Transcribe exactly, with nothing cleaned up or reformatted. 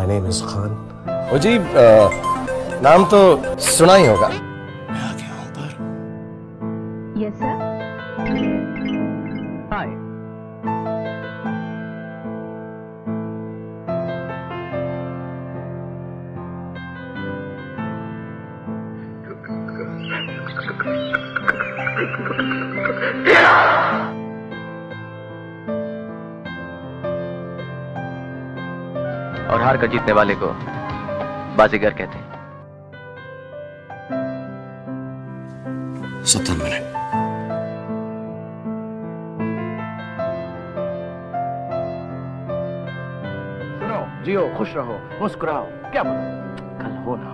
My name is Khan. ओ जी, नाम तो सुना ही होगा। मैं आ गया हूं पर। Yes sir. Hi. और हार कर जीतने वाले को बाजीगर कहते हैं। सत्तर मिनट। सुनो, जियो, खुश रहो, मुस्कुराओ, क्या पता कल हो ना।